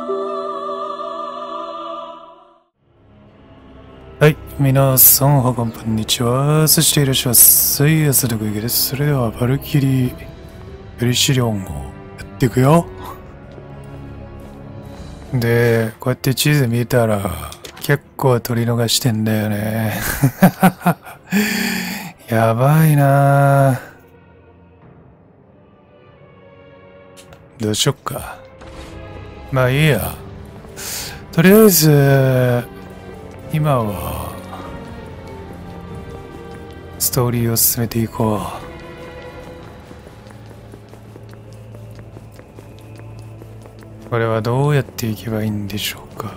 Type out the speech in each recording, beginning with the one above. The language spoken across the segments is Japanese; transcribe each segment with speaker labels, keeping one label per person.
Speaker 1: はい、皆さん、こんにちは。そしていらっしゃいませ。安田小池です。それでは、バルキリー・ペリシリオンをやっていくよ。で、こうやって地図見たら、結構取り逃してんだよね。やばいなぁ。どうしよっか。まあいいや。とりあえず、今は、ストーリーを進めていこう。これはどうやっていけばいいんでしょうか。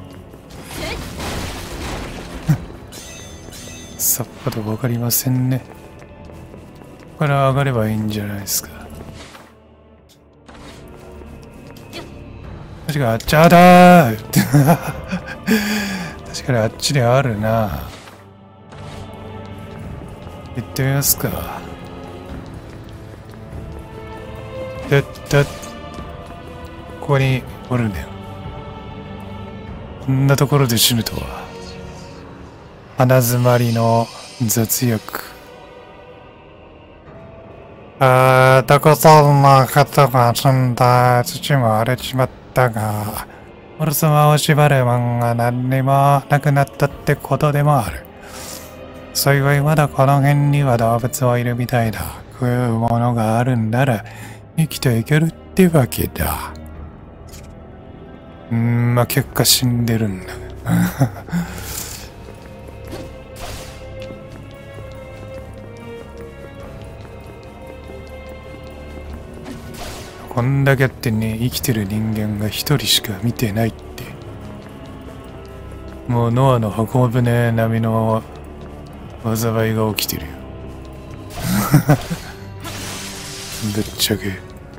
Speaker 1: さっぱとわかりませんね。これは上がればいいんじゃないですか。確かあっちだー確かにあっちにあるな。行ってみますか。ここにおるねん。こんなところで死ぬとは。鼻詰まりの雑薬。たくさんの方が死んだ。土も荒れちまったが、俺様を縛るもんが何にもなくなったってことでもある。幸いまだこの辺には動物はいるみたいだ。食うものがあるんなら生きていけるってわけだ。まあ、結果死んでるんだ。こんだけあってね、生きてる人間が一人しか見てないって。もうノアの箱舟並みの災いが起きてるよ。ぶっちゃけ。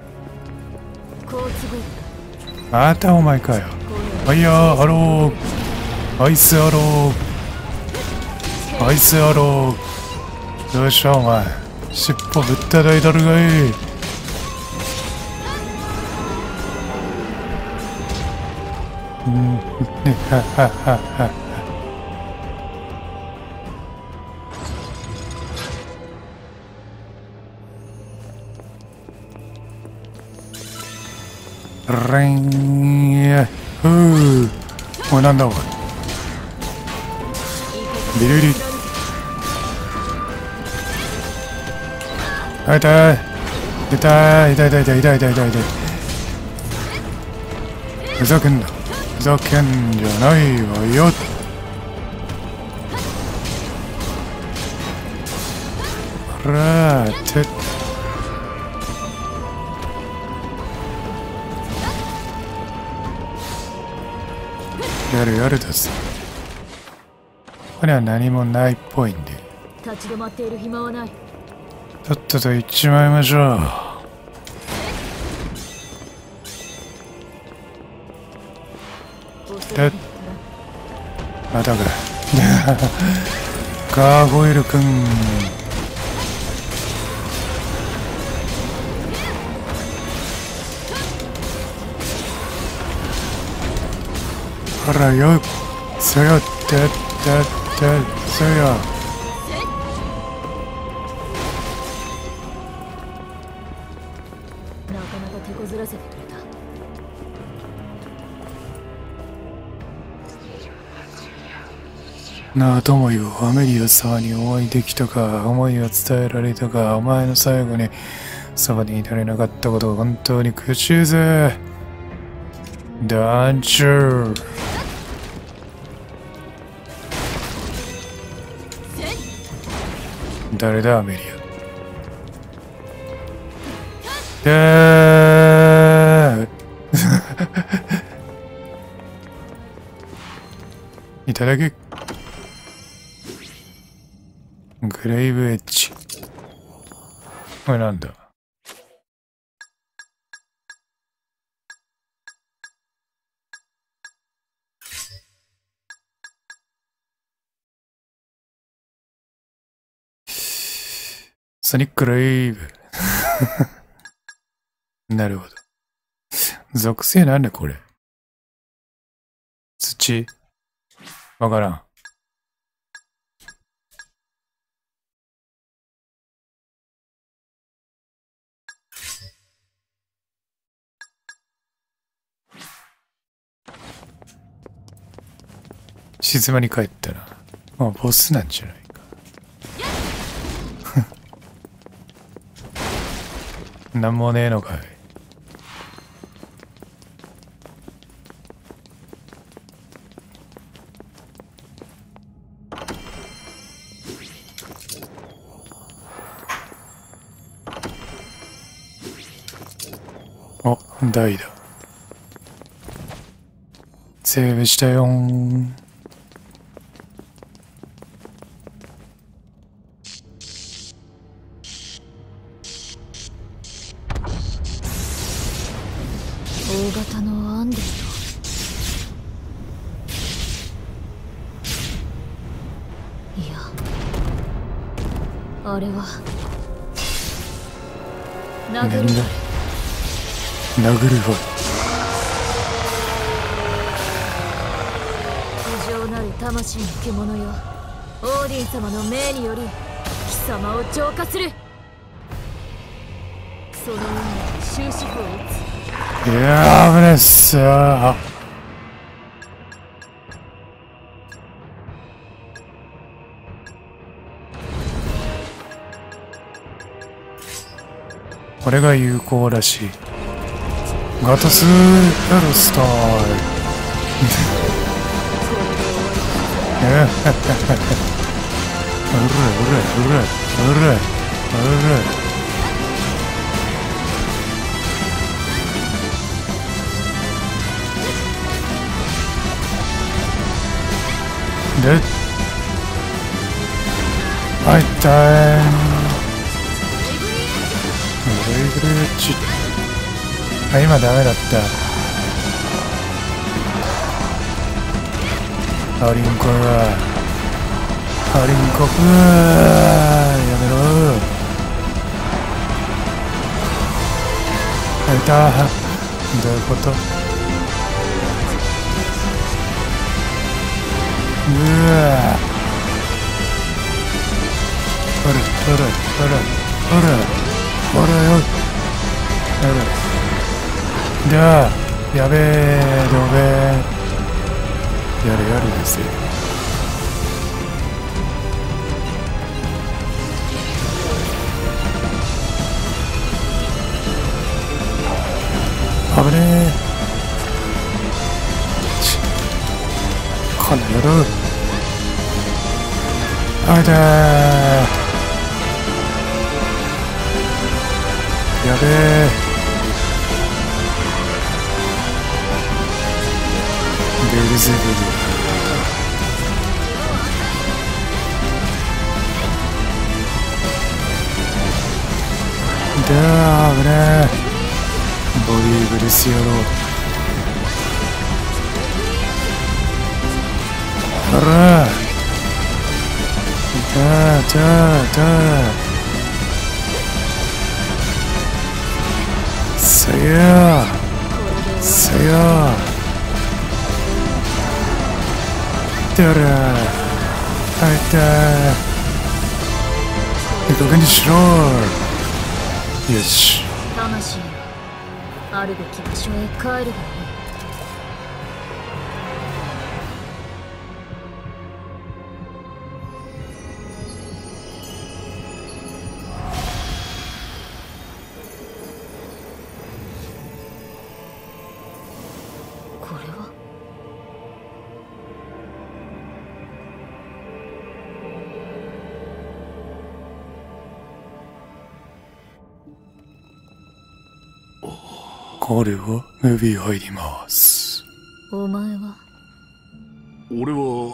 Speaker 1: またお前かよ。ファイヤーアロー、アイスアロー、アイスアロー。どうしたお前。尻尾ぶったたいたるがい。はははは。レンふう。おいなんだおい。ビリビリ。痛い痛い痛い痛い痛い痛い痛い痛い痛い。ふざけんな。ふざけんじゃないわよ。ほらーってやるやるだぜ。これは何もないっぽいんで。
Speaker 2: 立ち止まっている暇はない。
Speaker 1: とっとと行っちまいましょう。またか。ガーゴイルくん。ほらよ。そよってそよ。
Speaker 2: なかなか手こずらせてくれた。
Speaker 1: なあ、友よ、アメリア様にお会いできたか、思いを伝えられたか、お前の最後にそばにいられなかったことを本当に悔しいぜ。ダンチュー。誰だ、アメリア。いただけ。グレイブエッジ。これなんだ。ソニックレイブ。なるほど。属性なんだこれ。 ちわからん。静まり返ったな。まあボスなんじゃないか。なんもねえのかい。お、台だ。セーブしたよーん。
Speaker 2: 大型のアンデルト。いや、あれは殴る
Speaker 1: 殴るほど。
Speaker 2: 異常なる魂の獣よ。オーディン様の命により貴様を浄化する。その運命に終止符を打つ。
Speaker 1: いやー、危ねえっすよー。これが有効らしい。ガトスエルスタイル。で、はい、タイム。レイブレッジ。あ、今ダメだった。ハリンコラ。ハリンコフー。やめろ。あいた。どういうこと？うわ。ほらほらほらほらほらよ。ほら。じゃあ、やべえ、どべえ。やれやれですよ。危ねえ。この野郎。あいたー。やべえ。ベルゼブル。だー、危ねえ。ボディーブルス野郎。あらー。だーだーだー。さやー。さやー。だらー。あいたー。いい加減にしろー。よし。
Speaker 2: 魂よ、あるべき場所へ帰るがいい。これは
Speaker 1: これは指入ります。
Speaker 2: お前は？
Speaker 3: 俺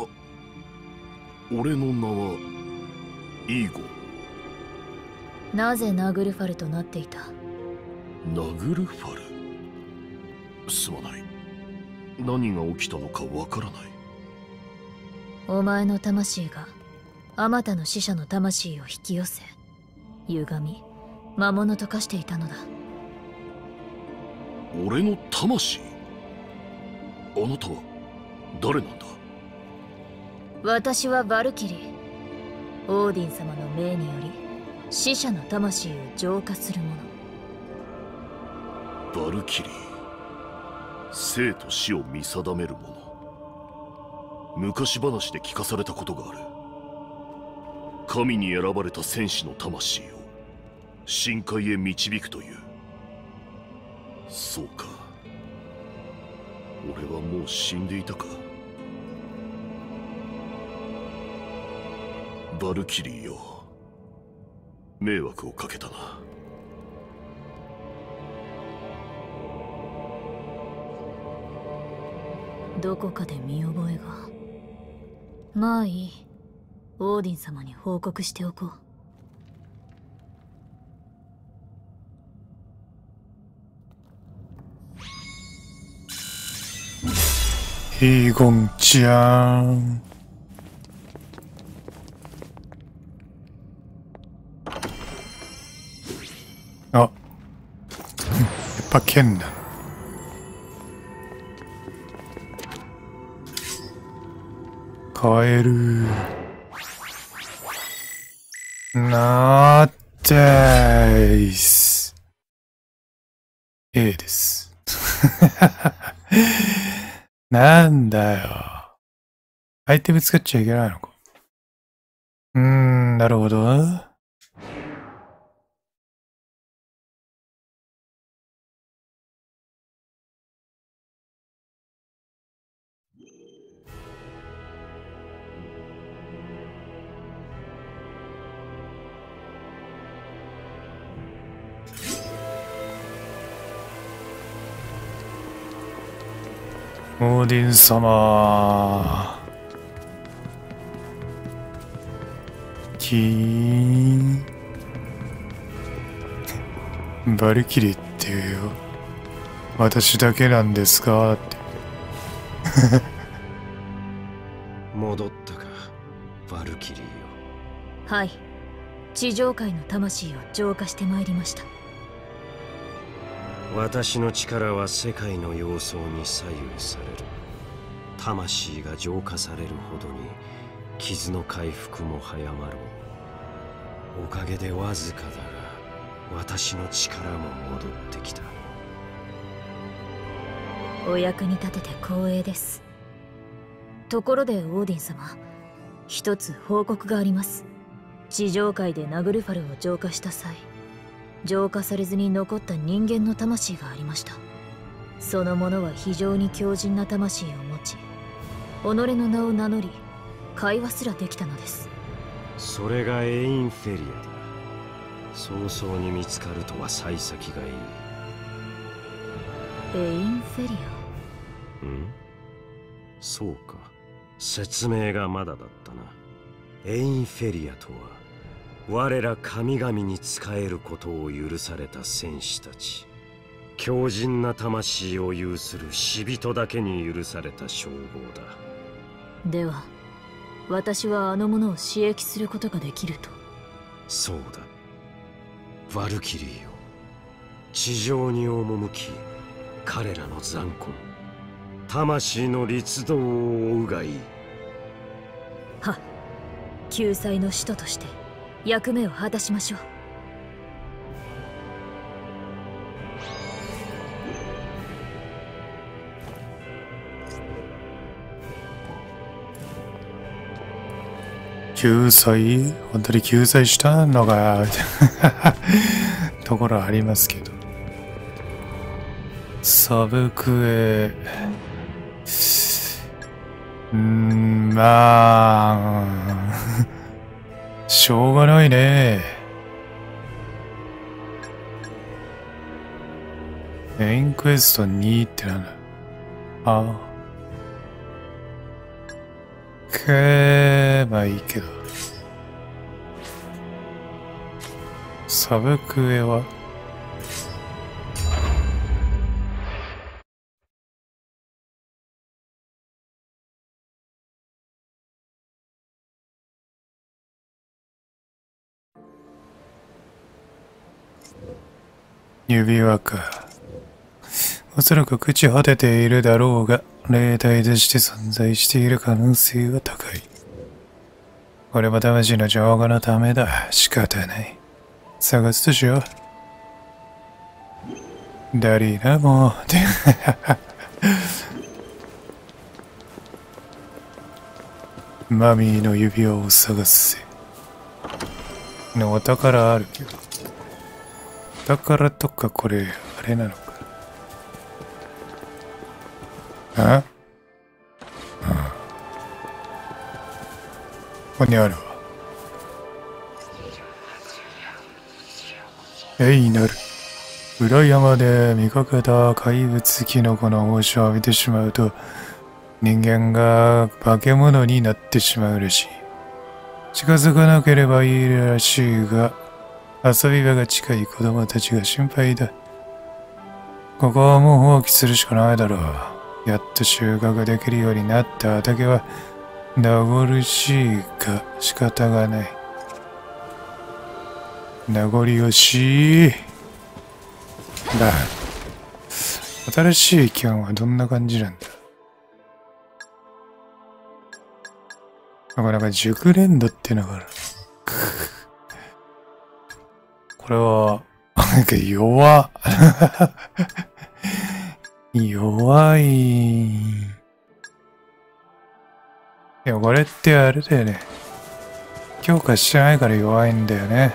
Speaker 3: の名はイーゴ。
Speaker 2: なぜナグルファルとなっていた？
Speaker 3: ナグルファル。すまない。何が起きたのかわからない。
Speaker 2: お前の魂があまたの死者の魂を引き寄せ、歪み魔物と化していたのだ。
Speaker 3: 俺の魂？あなたは誰なんだ？
Speaker 2: 私はバルキリー。オーディン様の命により死者の魂を浄化する者。
Speaker 3: バルキリー、生と死を見定める者。昔話で聞かされたことがある。神に選ばれた戦士の魂を深海へ導くという。そうか、俺はもう死んでいたか。バルキリーよ、迷惑をかけたな。
Speaker 2: どこかで見覚えが。まあいい。オーディン様に報告しておこう。
Speaker 1: ヒーゴンちゃん。あ、やっぱ剣だ。カエル。ナーデイス。A です。なんだよ。アイテム使っちゃいけないのか。なるほど。オーディン様。キーン。バルキリーって言うよ。私だけなんですかって。
Speaker 4: 戻ったか、バルキリーよ。
Speaker 2: はい。地上界の魂を浄化してまいりました。
Speaker 4: 私の力は世界の様相に左右される。魂が浄化されるほどに傷の回復も早まろう。おかげでわずかだが私の力も戻ってきた。
Speaker 2: お役に立てて光栄です。ところでオーディン様、一つ報告があります。地上界でナグルファルを浄化した際、浄化されずに残った人間の魂がありました。その者は非常に強靭な魂を持ち、己の名を名乗り会話すらできたのです。
Speaker 4: それがエインフェリアだ。早々に見つかるとは幸先がいい。
Speaker 2: エインフェリ
Speaker 4: ア。そうか、説明がまだだったな。エインフェリアとは我ら神々に仕えることを許された戦士たち。強靭な魂を有する死人だけに許された称号だ。
Speaker 2: では私はあの者を刺激することができると？
Speaker 4: そうだ、バルキリーよ。地上に赴き彼らの残魂、魂の律動を追うがいい。
Speaker 2: はっ、救済の使徒として役目を果たしましょう。
Speaker 1: 救済？本当に救済したのがところありますけど。サブクエ。まあしょうがないね。メインクエスト2ってなんだ。ああ。まあいいけど。サブクエは指輪か。 おそらく朽ち果てているだろうが、霊体として存在している可能性は高い。これも魂の浄化のためだ。仕方ない。探すとしよう。ダリーな、もう。マミーの指輪を探すぜ。お宝あるけど。お宝とかこれ、あれなのか。あ？ここにあるわ。なる。裏山で見かけた怪物キノコの胞子を浴びてしまうと、人間が化け物になってしまうらしい。近づかなければいいらしいが、遊び場が近い子供たちが心配だ。ここはもう放棄するしかないだろう。やっと収穫できるようになった畑は名残惜しいが仕方がない。名残惜しい。だ。新しいキャンはどんな感じなんだ。なんか熟練度っていうのがある。これは、なんか弱い。でもこれってあれだよね。強化してないから弱いんだよね。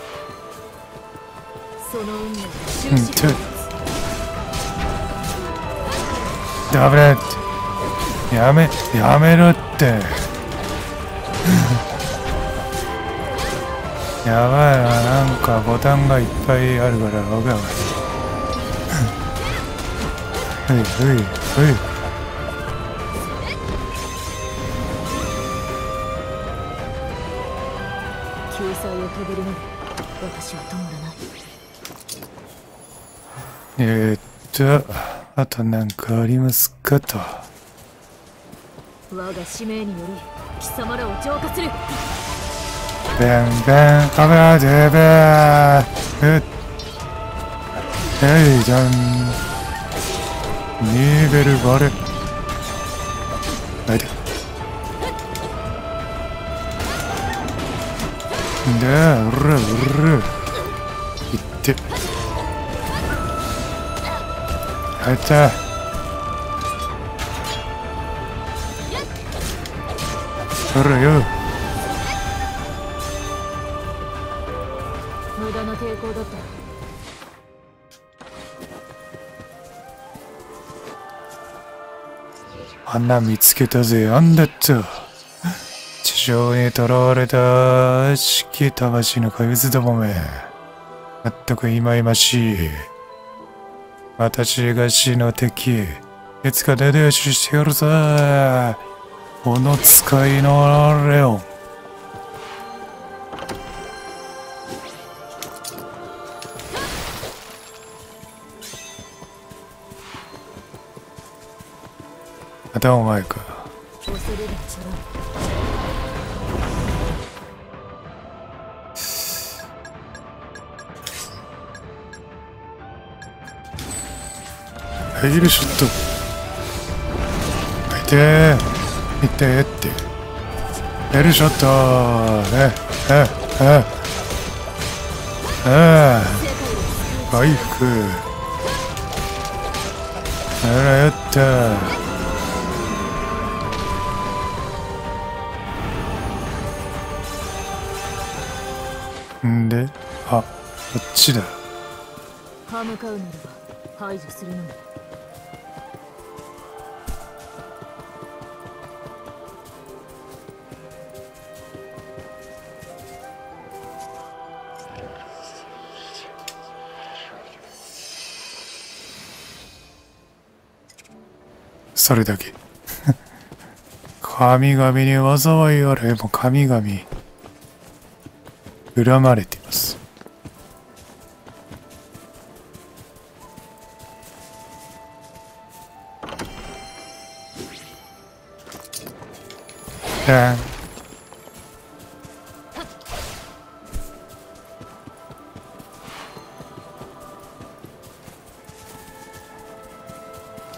Speaker 1: ダメだって。やめろって。やばいな、なんかボタンがいっぱいあるからわかんない。はい。
Speaker 2: 救済を飛べるので私は止ま
Speaker 1: らない。あとなんかありますかと。
Speaker 2: 我が使命により貴様らを浄化する。
Speaker 1: ベン危ないでべー。じゃん。ニーベルバレ。はいで。うる。いって。あいた。ほらよ。
Speaker 2: 無駄な抵抗だった。
Speaker 1: 穴見つけたぜ。あんだった。地上に囚われた悪しき魂の怪物どもめ。まったく忌々しい。私が死の敵。いつか出てししてやるぞ。この使いのレオン。またお前か。ヘイルショット。痛えってヘルショット。回復。あらやった。んで、こっちだ。
Speaker 2: 歯向かうならば排除するのみ。
Speaker 1: それだけ。神々に災いあれ。もう神々恨まれています。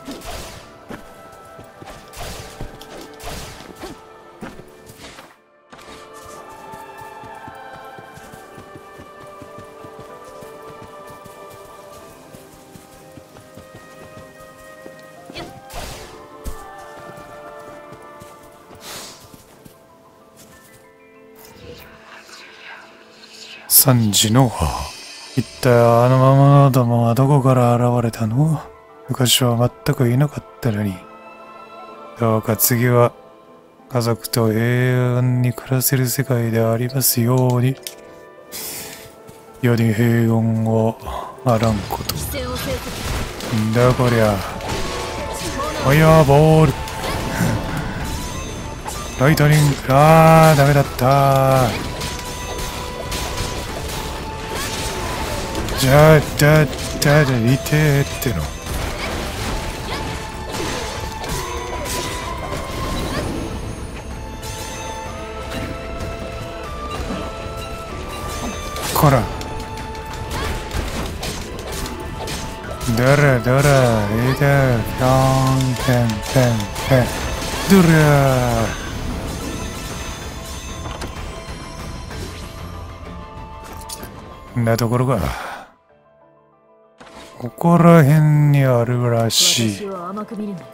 Speaker 1: 3時の母。一体あの魔物どもはどこから現れたの？昔は全くいなかったのに。どうか次は家族と平安に暮らせる世界でありますように。世に平穏をあらんこと。んだこりゃ。ファイアーボール。ライトニング。ダメだった。痛えっての。こら。どら、いいだ、ぴょん、ぺん、どら。んなところか。ここら辺にあるらしい。
Speaker 2: 私を甘く見るな。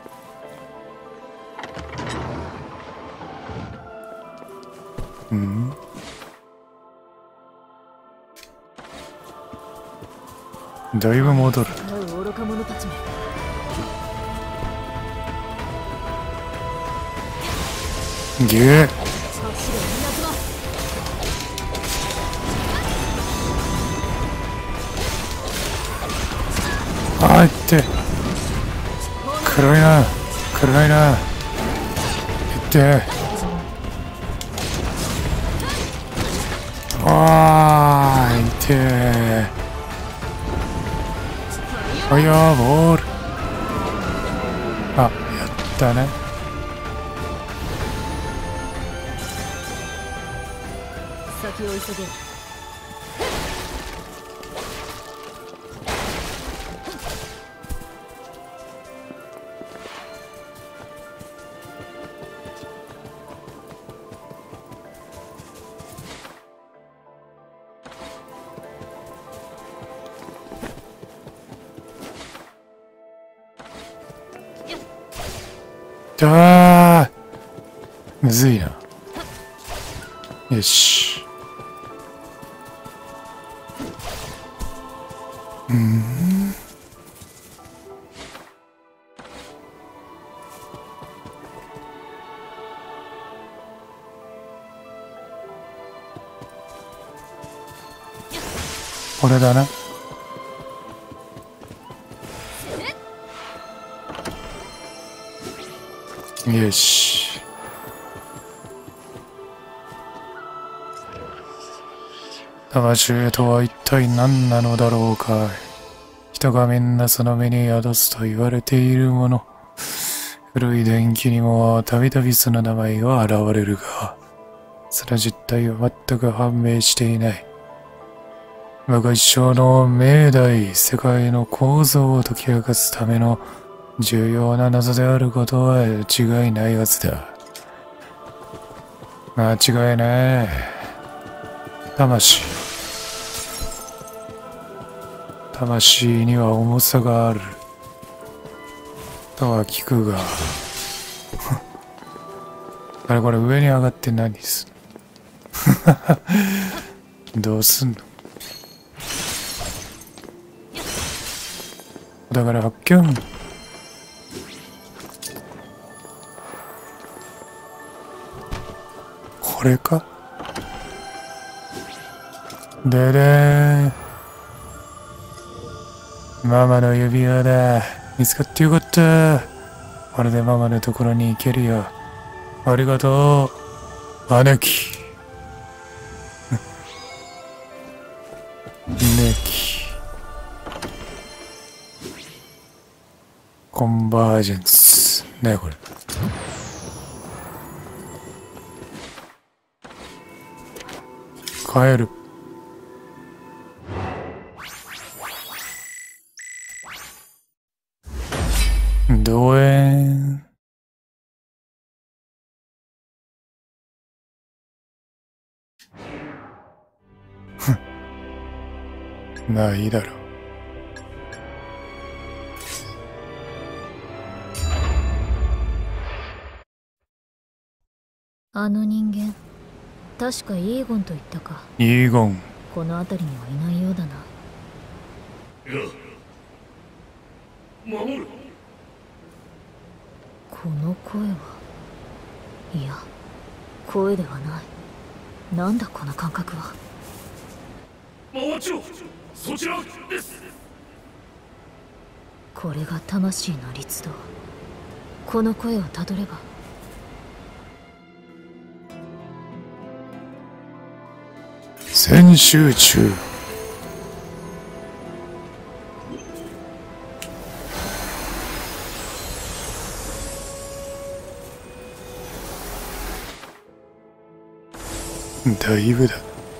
Speaker 1: ん？だいぶ戻る。
Speaker 2: 愚か者たちも。
Speaker 1: ゲー。あーって暗いなってあーいてファイアーボール。あ、やったね。
Speaker 2: 先を急げ。
Speaker 1: むずいな。よし。これだな。よし。魂とは一体何なのだろうか。人がみんなその目に宿すと言われているもの。古い伝記にもたびたびその名前が現れるが、その実態は全く判明していない。我が一生の命題、世界の構造を解き明かすための重要な謎であることは違いないはずだ。間違いない。魂には重さがあるとは聞くがあれこれ上に上がって何すんどうすんの。だから発見。これか。ででーん。ママの指輪だ。見つかってよかった。これでママのところに行けるよ。ありがとう、姉貴。姉貴。コンバージェンス。ねこれ。帰る。 どえまあいいだろう。
Speaker 2: あの人間、確かイーゴンと言ったか。
Speaker 1: イーゴン。
Speaker 2: この辺りにはいないようだな。
Speaker 3: 守る。
Speaker 2: この声は、いや、声ではない。なんだこの感覚は。
Speaker 3: マワチョ、そちらです。
Speaker 2: これが魂の律動。この声をたどれば。
Speaker 1: 全集中。だいぶだ。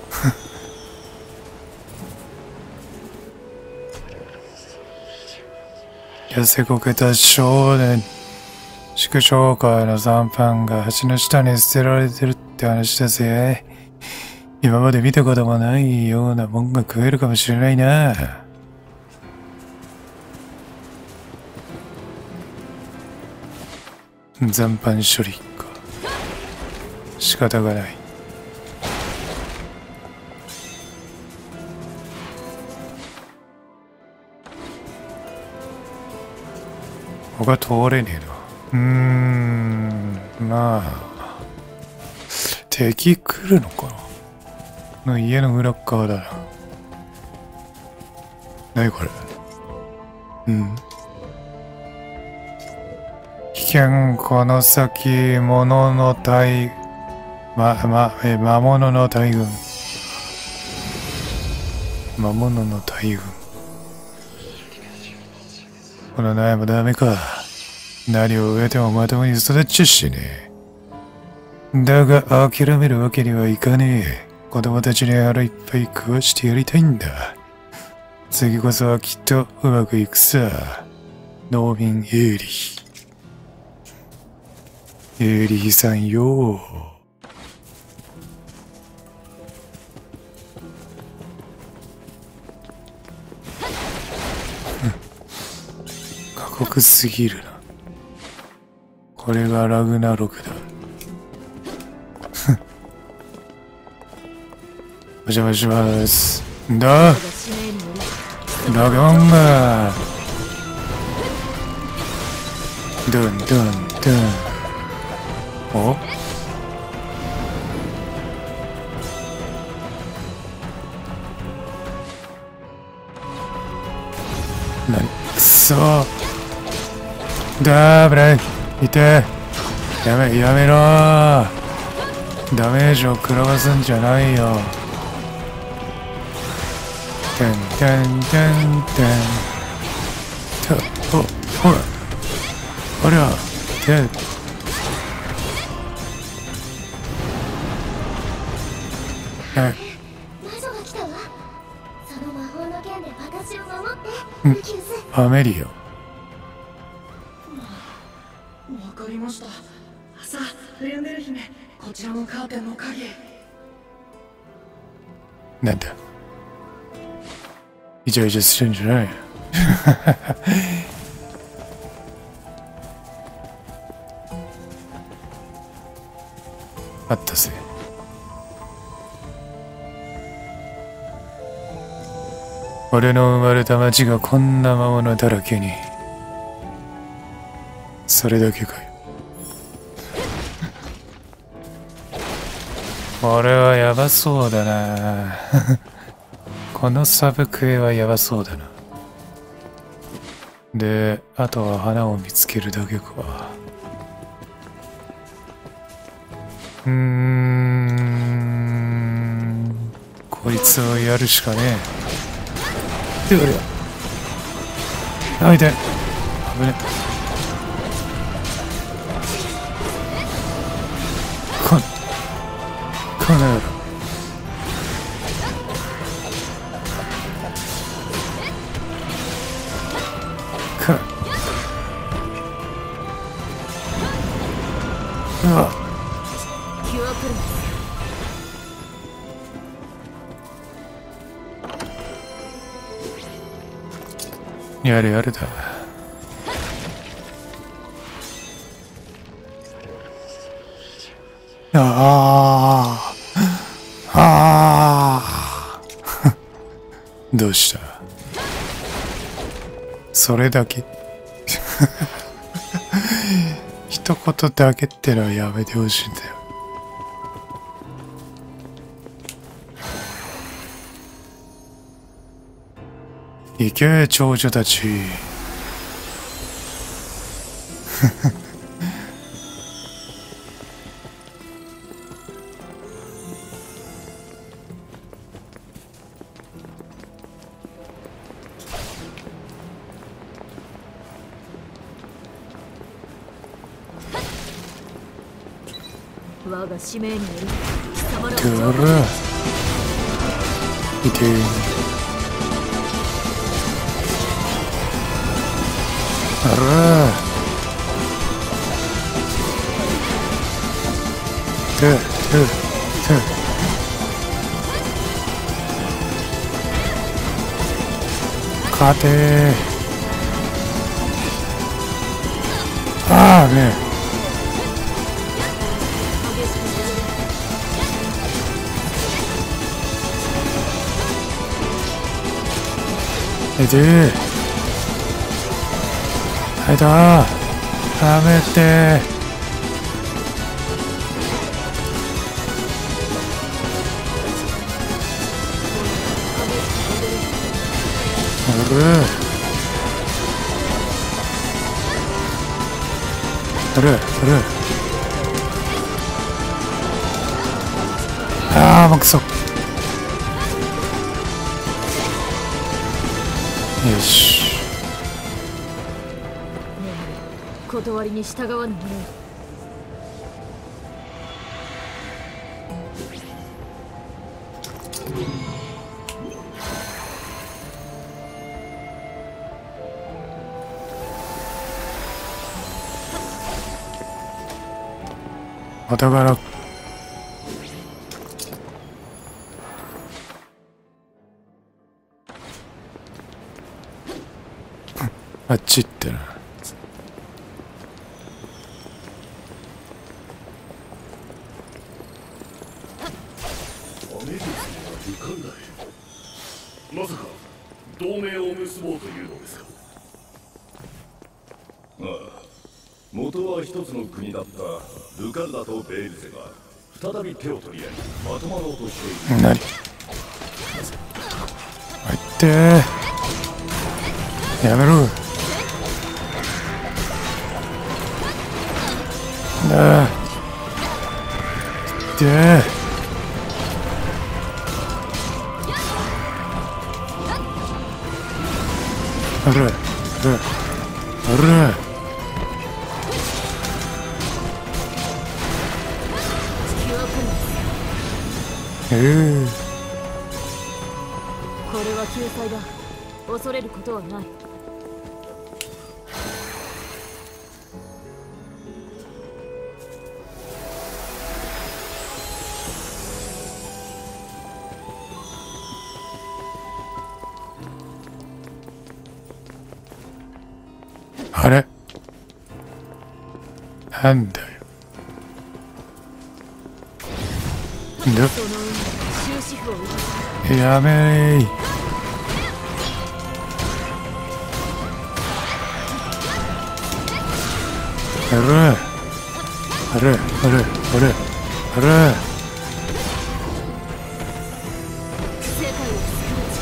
Speaker 1: 痩せこけた少年。祝勝会の残飯が橋の下に捨てられてるって話だぜ。今まで見たこともないようなもんが食えるかもしれないな。残飯処理か。仕方がない。他通れねえな。まあ敵来るのかな。の家の裏っ側だな。何これ。危険この先物の大魔物の大群。魔物の大群。この苗もダメか。何を植えてもまともに育っちゃしねえ。だが諦めるわけにはいかねえ。子供たちに腹いっぱい食わしてやりたいんだ。次こそはきっとうまくいくさ。農民エーリー。エーリーさんよ。過酷すぎるな。これがラグナロクだ。お邪魔します。だラガンがドンドンドン。おなにくそだーブレイいてやめろー。ダメージを食らわすんじゃないよ。てんてんてんてんとほらありゃて
Speaker 5: 魔女が来たわ。その魔法の剣で私を守って。
Speaker 1: アメリ
Speaker 6: わかりました。さあ、フレンデル姫、こちらのカーテンの鍵。
Speaker 1: なんだイチャイチャするんじゃない。あったぜ。俺の生まれた町がこんな魔物だらけに。それだけかよ。俺はヤバそうだな。このサブクエはヤバそうだな。で、あとは花を見つけるだけか。こいつをやるしかねえ。どれあいて危ねこの野郎。 うわ
Speaker 2: キュアプルス。
Speaker 1: やれやれだ。ああああどうしたそれだけ一言だけってのはやめてほしいんだよ。行け長女たち
Speaker 2: 我が使命により貴様らを
Speaker 1: てらいてあら勝てああねはいだやめてああもうくそよし
Speaker 2: 断りに従わぬ者よ。
Speaker 1: お宝あっち行ってな。
Speaker 3: まさか同盟を結ぼうというのですか。
Speaker 7: ああ、元は一つの国だったルカルダとベールゼが再び手を取り合いまとまろうとしている。
Speaker 1: 何入ってやめろだであれあれ
Speaker 2: これは救済だ。恐れることはない。
Speaker 1: あれなんだよ
Speaker 2: その運命終止符を打つ。
Speaker 1: やめーあれあれあれあれあれ
Speaker 2: 世界を救う力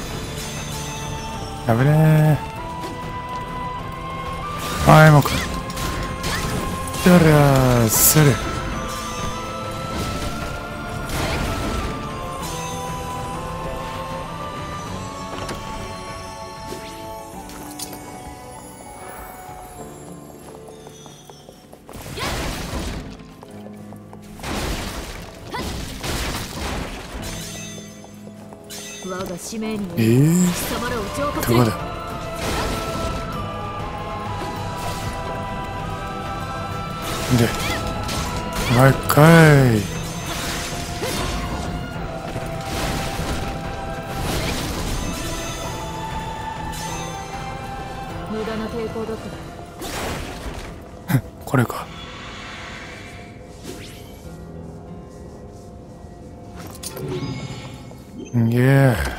Speaker 2: を。
Speaker 1: やめねーはいもうかやりゃーそれ
Speaker 2: 我が使命により貴様らを浄化せよ。
Speaker 1: どこだでもう一回。
Speaker 2: 無駄な抵抗だった。
Speaker 1: これか。イエー。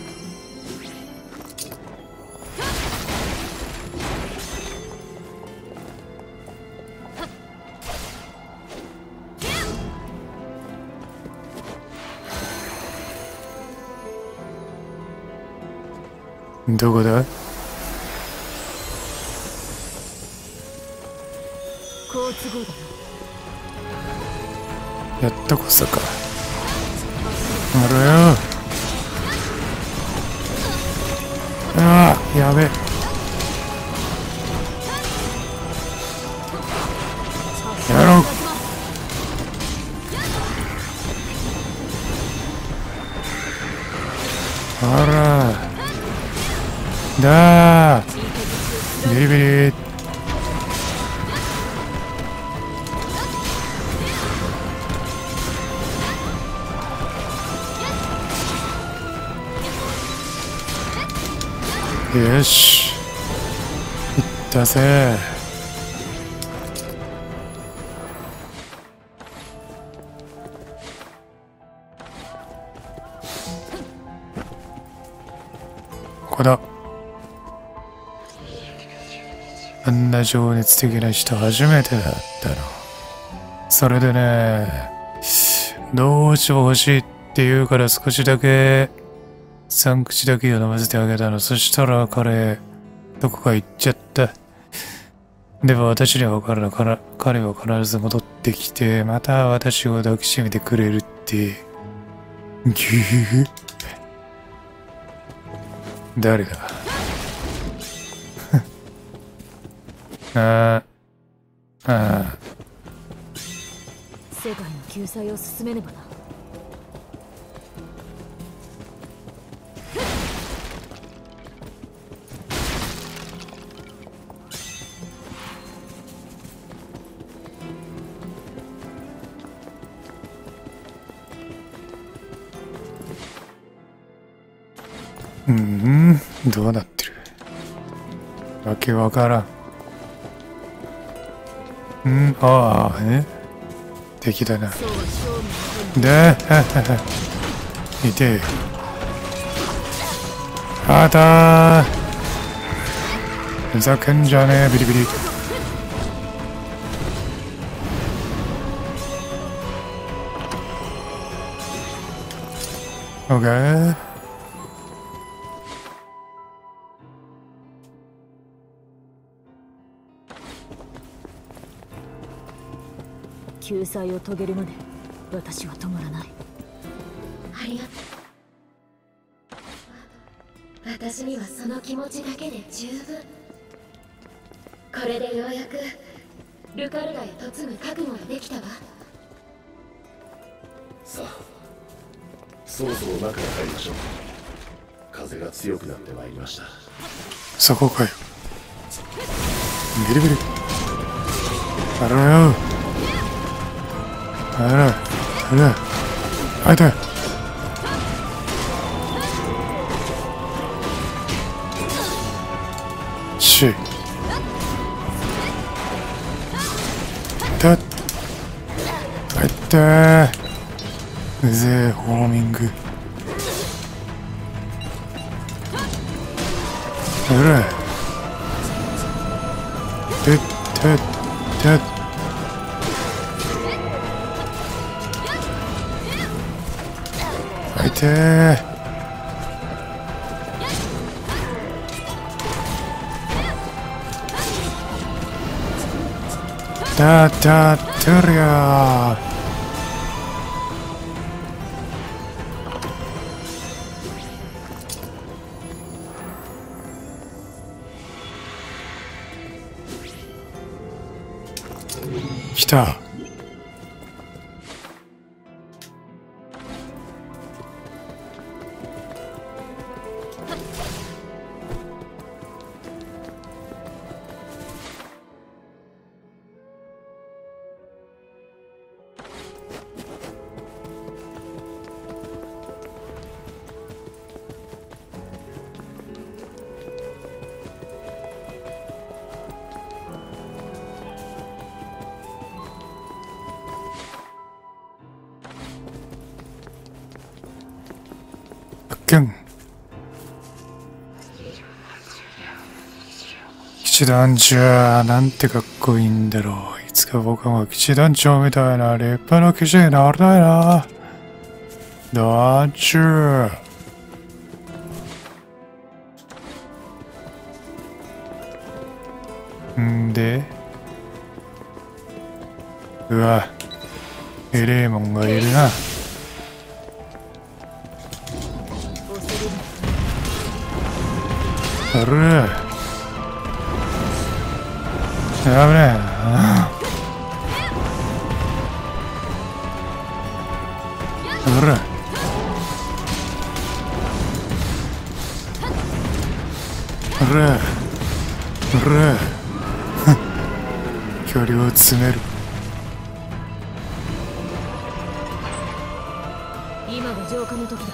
Speaker 1: どこだ？
Speaker 2: 好都合だ
Speaker 1: やったこそか。あらよ。ああ、やべえ。やろう。あら。だー。ビリビリ。よし、いったぜ。ここだ。あんな情熱的な人初めてだったの。それでね、どうしても欲しいって言うから少しだけ3口だけを飲ませてあげたの。そしたら彼、どこか行っちゃった。でも私には分からないから、彼は必ず戻ってきて、また私を抱きしめてくれるって。ぎゅー。誰だ？ああ。
Speaker 2: 世界の救済を進めねばな。
Speaker 1: どうなってる？わけわからん。ああ、敵だな。で、いて。あたー。ふざけんじゃねえ、ビリビリ。オッケー。
Speaker 2: 救済を遂げるまで私は止まらない。
Speaker 5: ありがとう。私にはその気持ちだけで十分。これでようやくルカルダへ嫁ぐ覚悟ができたわ。
Speaker 3: さあ、そろそろ中へ入りましょう。風が強くなってまいりました。
Speaker 1: そこかよ。ビリビリ。あらよ。あら、あら、あいた。し。だ。あいた。うぜえ、ホーミング。あら。てってって。あいてー。だだとりゃー。来た。 騎士団長、なんてかっこいいんだろう。いつか僕も騎士団長みたいな立派な騎士になりたいな。団長。んで、うわ、エレーモンがいるな。あれ、危ねえ。あれ、あれ、あれ、距離を詰める。
Speaker 2: 今が浄化の時だ。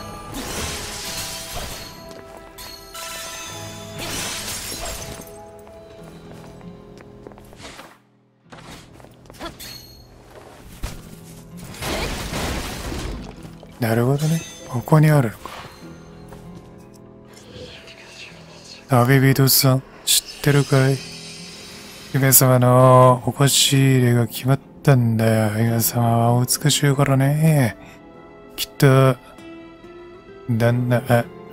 Speaker 1: なるほどね。ここにあるのか。旅人さん、知ってるかい？姫様のお越し入れが決まったんだよ。姫様はお美しいからね。きっと、なんだ。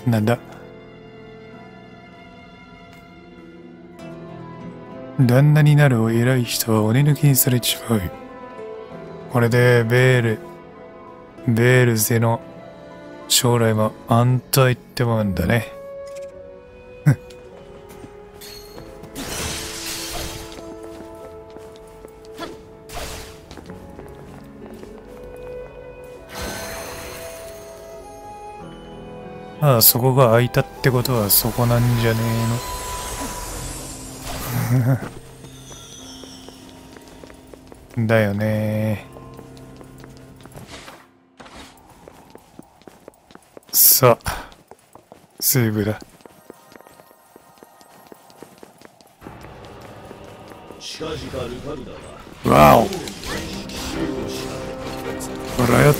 Speaker 1: 旦那になる偉い人は鬼抜きにされちまうよ。これでベールゼの将来も安泰ってもんだね。ああ、そこが開いたってことはそこなんじゃねえの。だよね。さあ、セーブだ。わお、ほらやった。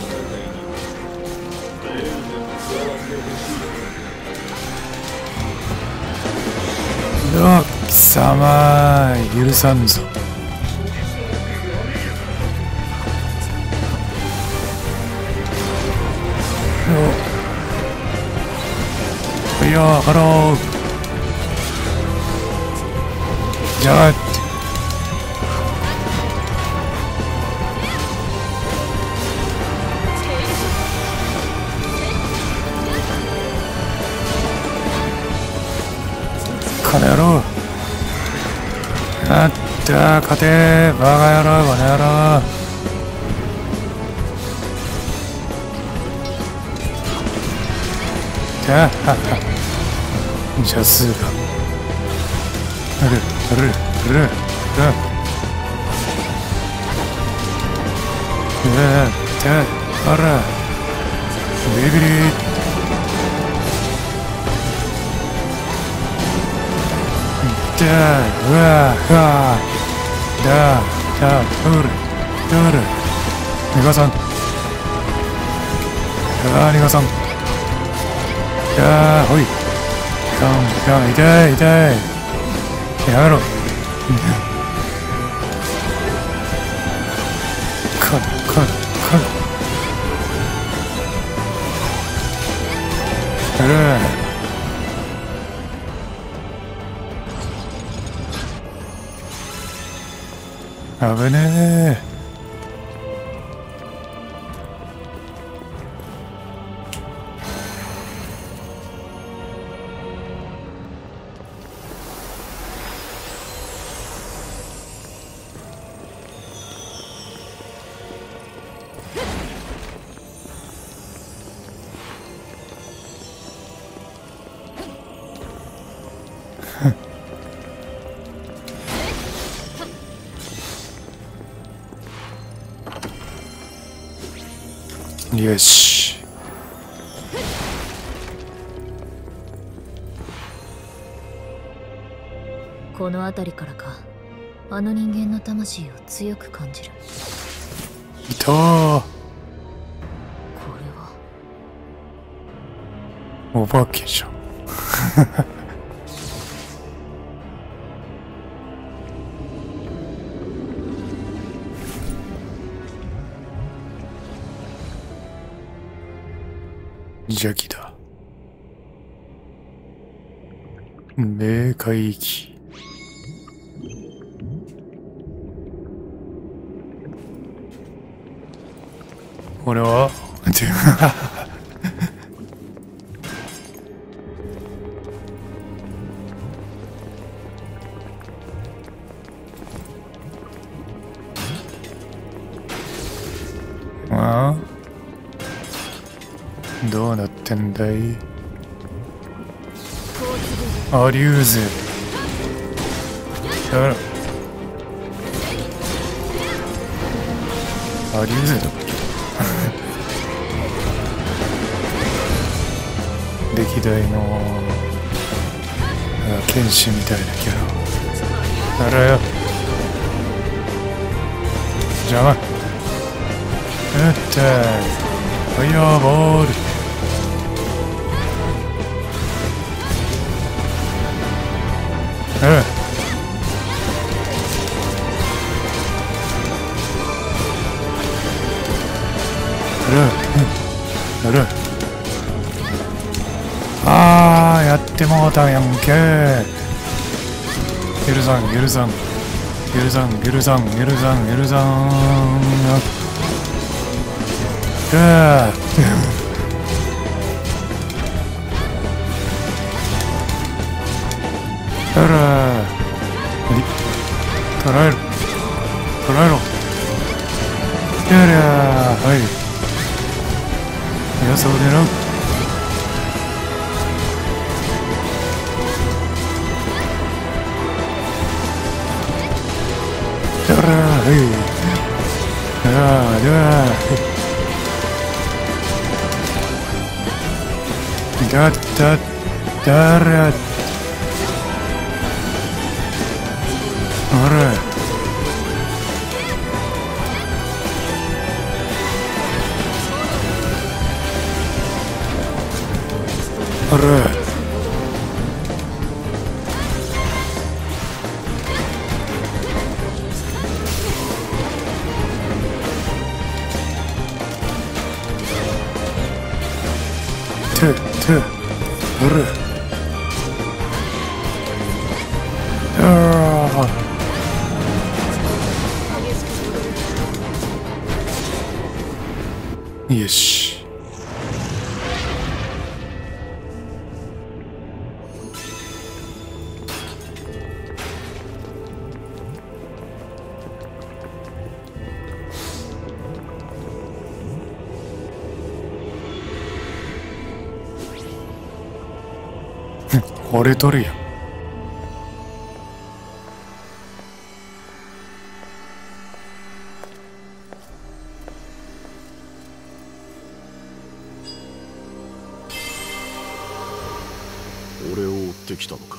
Speaker 1: 貴様、許さんぞ。いや、ハロー。じゃあって。この野郎。あった勝て、バカ野郎、この野郎。じゃあすぐか。あれあらビビリうわニガさんニガさんほい痛いやめろ危ねえ。よし。
Speaker 2: この辺りからか。あの人間の魂を強く感じる。
Speaker 1: いたー。
Speaker 2: これは
Speaker 1: お化けじゃん。 邪気だ。霊海域。俺はああ、どうなってんだいアリューズ。だからアリューズだ歴代の剣士みたいなキャラ。あらよ邪魔。ファイヤーボール。ああ、やってもうたやんけ。許さん許さん許さん許さん許さん許さん。あら捕らえろ捕らえろ。やりゃー、はい、よそを狙う。やらー、はい、あーではだっただらあらあらあれああよし惚れとるやん。
Speaker 3: 俺を追ってきたのか。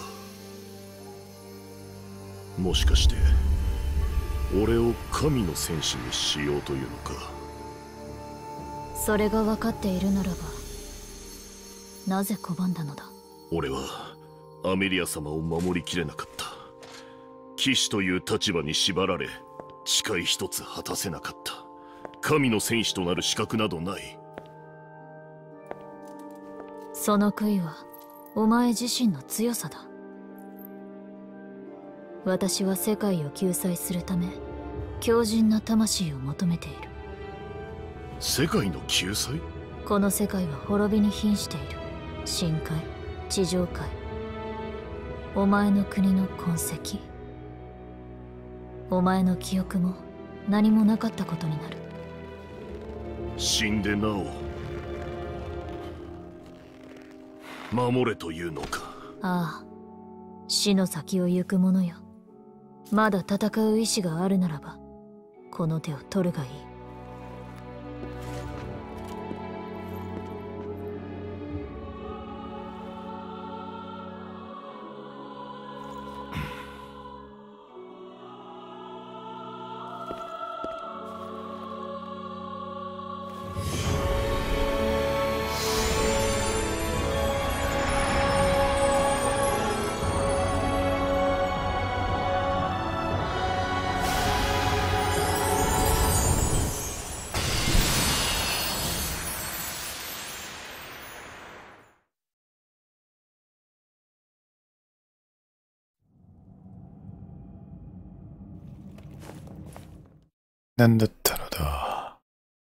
Speaker 3: もしかして俺を神の戦士にしようというのか。
Speaker 2: それが分かっているならばなぜ拒んだのだ。
Speaker 3: 俺はアメリア様を守りきれなかった。騎士という立場に縛られ誓い一つ果たせなかった。神の戦士となる資格などない。
Speaker 2: その悔いはお前自身の強さだ。私は世界を救済するため強靭な魂を求めている。
Speaker 3: 世界の救済？
Speaker 2: この世界は滅びに瀕している。深海、地上界、お前の国の痕跡、お前の記憶も何もなかったことになる。
Speaker 3: 死んでなお守れというのか。
Speaker 2: ああ、死の先を行く者よ。まだ戦う意志があるならばこの手を取るがいい。
Speaker 1: 何だったのだ。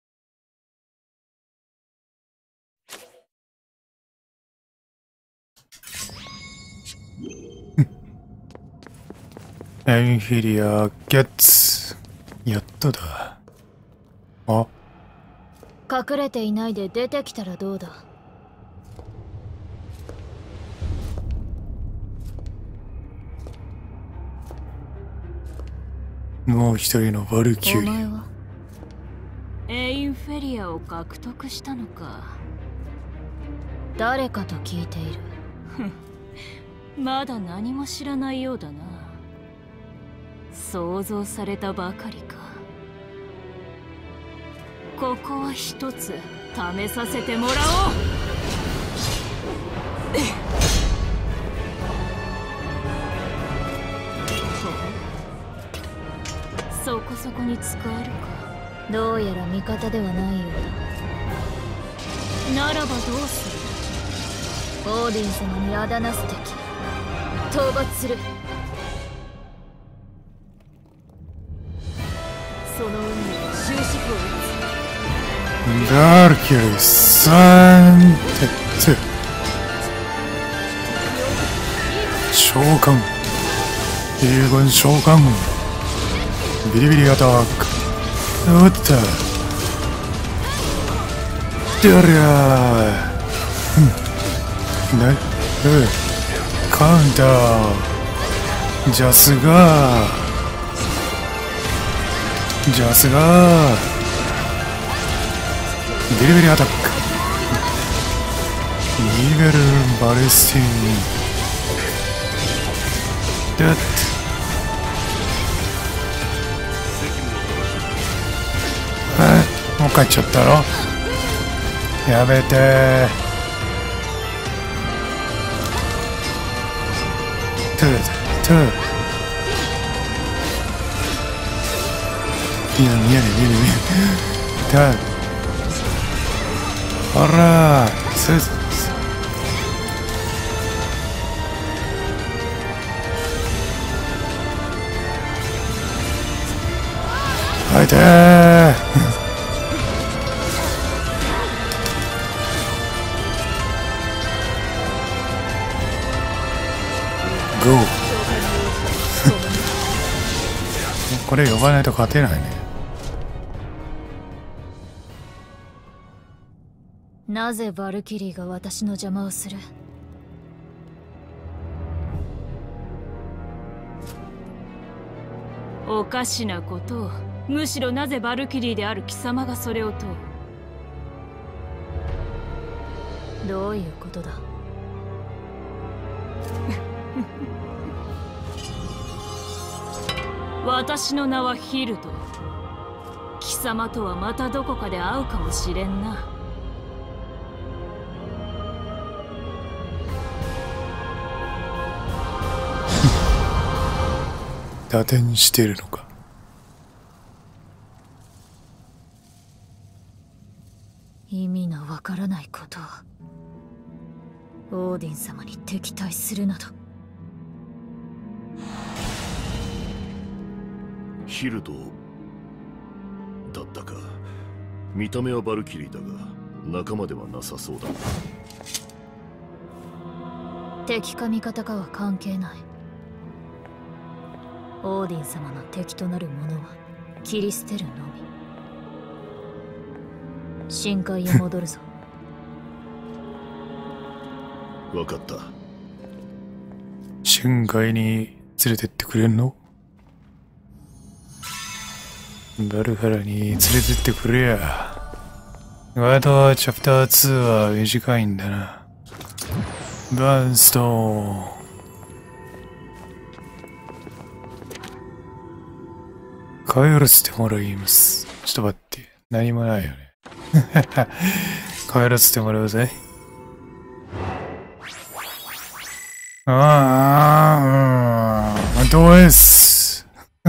Speaker 1: エンフィリアゲッツ。やっとだ。あ、
Speaker 2: 隠れていないで出てきたらどうだ。
Speaker 1: もう一人のバルキューリー。
Speaker 2: お前はエインフェリアを獲得したのか。誰かと聞いている。まだ何も知らないようだな。想像されたばかりか。ここは一つ試させてもらおう。そこそこに使えるか。どうやら味方ではないようだ。ならばどうする。オーディン様にあだなす敵討伐する。その運命に終止符を打つ。
Speaker 1: バルキューリーサンテッツ。召喚。英語召喚。ビリビリアタック。撃った。やりゃー。カウンター。ジャスガー。ジャスガー。ビリビリアタック。イーベルバレスティン。だって。もう帰っちゃったろ。やめてー。トゥトゥ。いや見えね見えね見え。トゥ。ほらー。はいてー。これ呼ばないと勝てないね。
Speaker 2: なぜバルキリーが私の邪魔をする。おかしなことを。むしろなぜバルキリーである貴様がそれを問う。どういうことだ。私の名はヒルド。貴様とはまたどこかで会うかもしれんな。
Speaker 1: 打点してるのか。
Speaker 2: 意味のわからないことをオーディン様に敵対するなど。
Speaker 3: ヒルドだったか。見た目はバルキリーだが仲間ではなさそうだ。
Speaker 2: 敵か味方かは関係ない。オーディン様の敵となる者は切り捨てるのみ。深海へ戻るぞ。
Speaker 3: 分かった。
Speaker 1: 深海に連れてってくれんの。バルハラに連れてってくれや。ワードチャプター2は短いんだな。バーンストーン。帰らせてもらいます。ちょっと待って。何もないよね。帰らせてもらうぜ。どうです。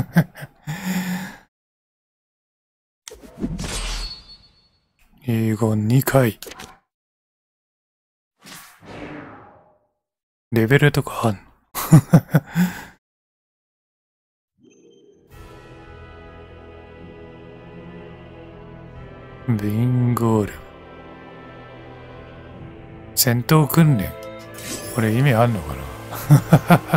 Speaker 1: 英語2回。レベルとかあんの。 ビンゴール。戦闘訓練。これ意味あんのかな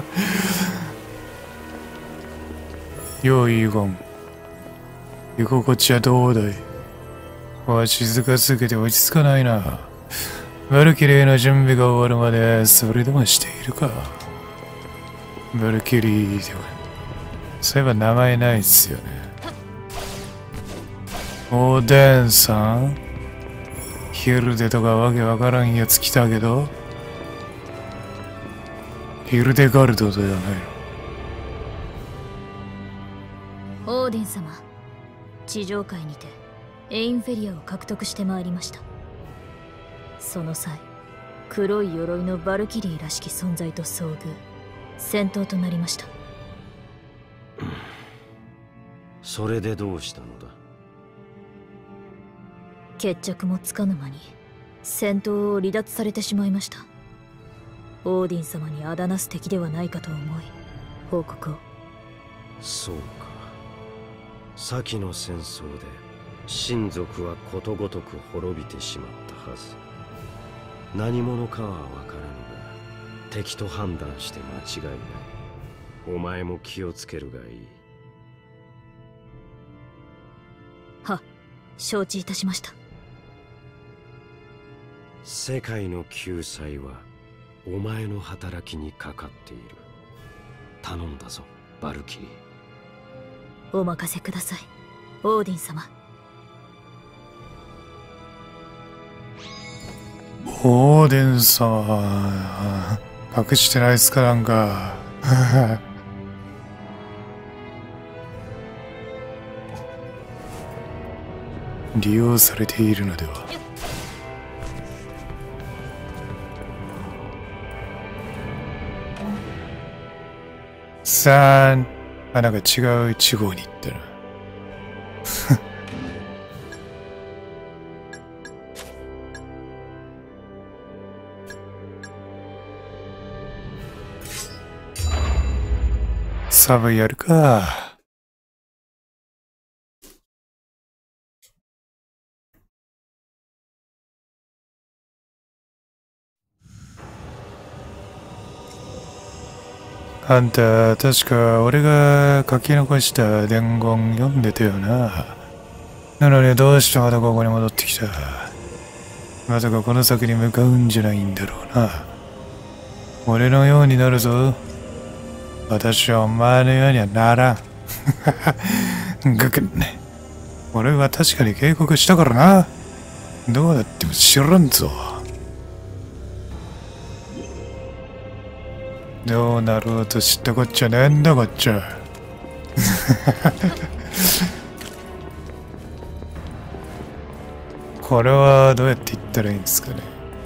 Speaker 1: よい遺言。居心地はどうだい？静かすぎて落ち着かないな。バルキリーの準備が終わるまでそれでもしているか。バルキリーではそういえば名前ないっすよね。オーデンさん、ヒルデとかわけわからんやつ来たけど、ヒルデガルドではない
Speaker 2: の。オーディン様、地上界にてエインフェリアを獲得してまいりました。その際、黒い鎧のバルキリーらしき存在と遭遇、戦闘となりました。
Speaker 4: それでどうしたのだ？
Speaker 2: 決着もつかぬ間に戦闘を離脱されてしまいました。オーディン様にあだなす敵ではないかと思い報告を。
Speaker 4: そうか。先の戦争で親族はことごとく滅びてしまったはず。何者かは分からぬが敵と判断して間違いない。お前も気をつけるがいい。
Speaker 2: は、承知いたしました。
Speaker 4: 世界の救済はお前の働きにかかっている。頼んだぞ、バルキリー。
Speaker 2: お任せください、オーディン様。
Speaker 1: オーデン様、隠してないっすかなんか。利用されているのでは。3、あ、なんか違う1号に行ったな。サブやるか。あんた、確か俺が書き残した伝言読んでたよな。なのにどうしてまたここに戻ってきた？まさかこの先に向かうんじゃないんだろうな。俺のようになるぞ。私はお前のようにはならん。ぐくんね。俺は確かに警告したからな。どうだっても知らんぞ。どうなろうと知ったこっちゃねえんだこっちゃ。これはどうやって言ったらいいんですかね。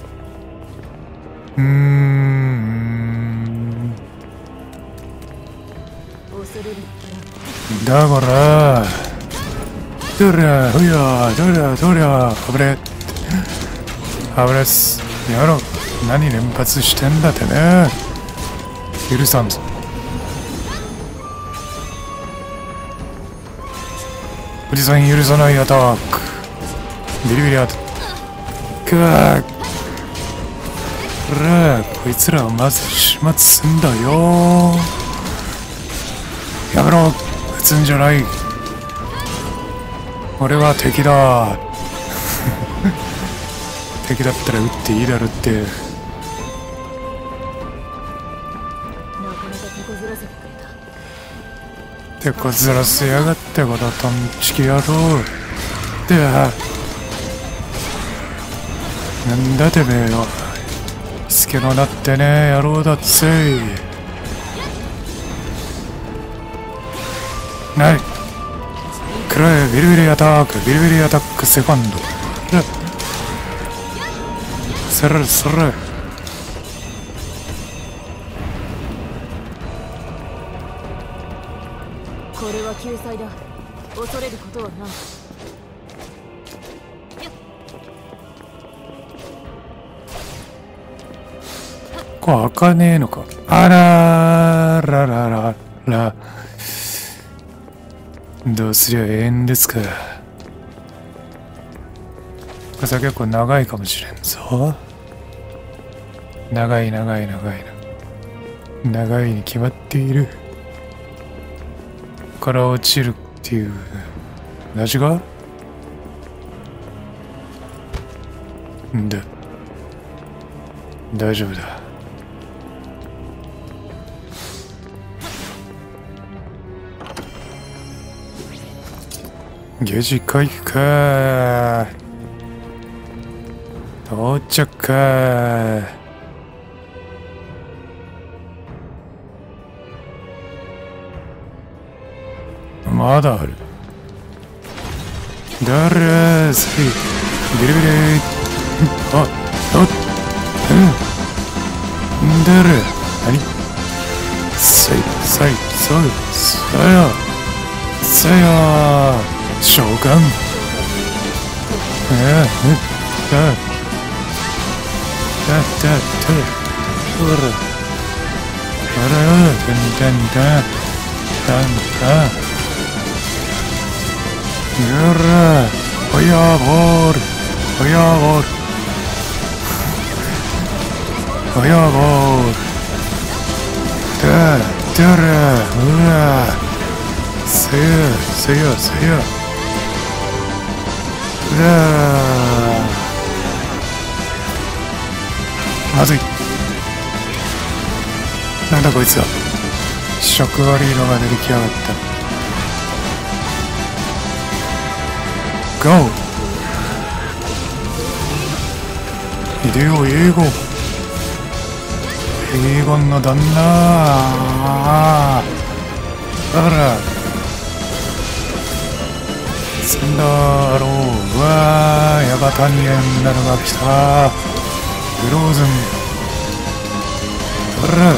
Speaker 1: だからどりゃふやどりゃどりゃ危ね危ねっす。やろ、何連発してんだってね。許さんぞ。おじさん許さないアタック。ビリビリアタック。こいつらをまず始末すんだよ。やめろ、撃つんじゃない。俺は敵だ。敵だったら撃っていいだろって。手こずらせやがってこのトンチキ野郎。ではなんだてめえよ。しつけのなってね野郎だっせい。ないくらえ。ビリビリアタック、ビリビリアタックセカンド。それそれ。
Speaker 2: これは救済だ。恐れることはない。
Speaker 1: これ開かねえのか。あららららら。どうすりゃええんですか。 これ結構長いかもしれんぞ。長いな。長いに決まっている。から落ちるっていう同じがんだ。大丈夫だ。ゲージ回復か。到着か。まだある。だらーすい。ビリビリ。あ、だら。何さや。召喚。ファイヤーボール。せや。まずい。なんだこいつは。色悪いのが出てきやがった。ゴー。ヒデオ英語。英語の旦那。あら。スンダーロー。うわー、ヤバタニエンなのが来た。フローズン。あら。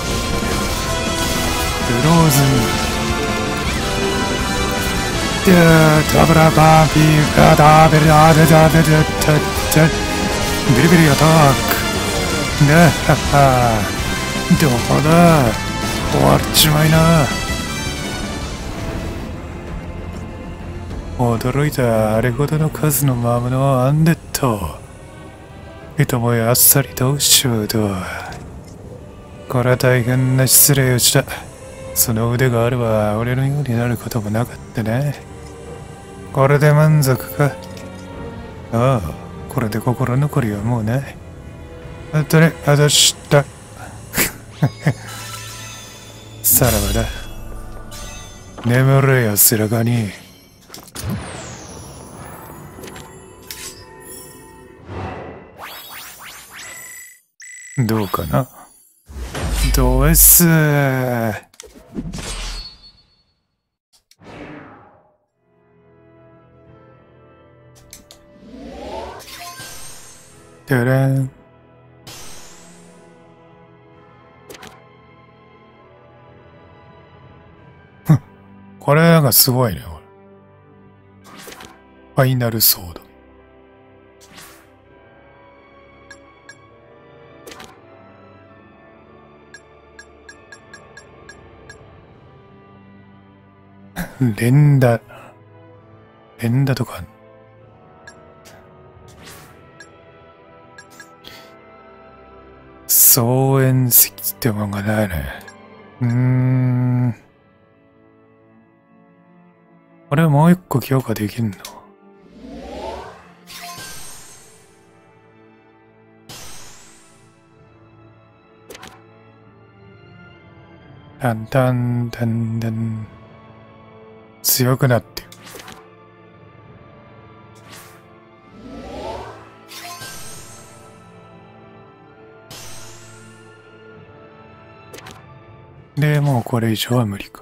Speaker 1: フローズン。ダブラバーピーガダベラデダデデデビリビリアタック。ねはどこだ。終わっちまいな。驚いた。あれほどの数の魔物をアンデッド。いともやあっさりとシだ。これは大変な失礼をした。その腕があれば俺のようになることもなかったね。これで満足か。ああ、これで心残りはもうない。あとね、あざした。さらばだ。眠れやすらかに。どうかな。どうっす。てれん。これなんかすごいね、これ。ファイナルソード。連打とか。総遠石ってもんがないね。これもう一個強化できんの？だんだん強くなってる。でもうこれ以上は無理か。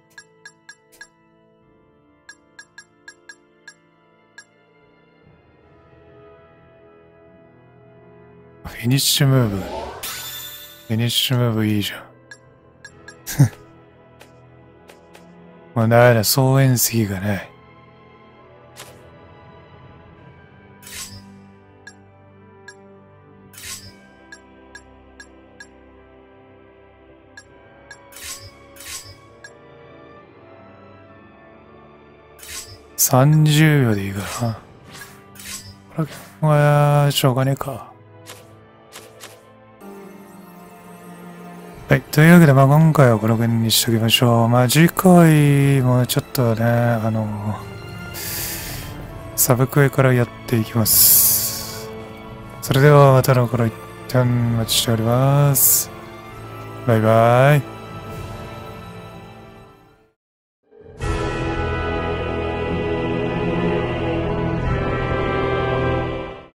Speaker 1: フィニッシュムーブいいじゃん。もうだ総遠石がない。30秒でいいかな。これまあ、しょうがねえか。はい。というわけで、まあ今回はこの辺にしときましょう。まあ次回もちょっとね、サブクエからやっていきます。それではまたの頃一旦お待ちしております。バイバイ。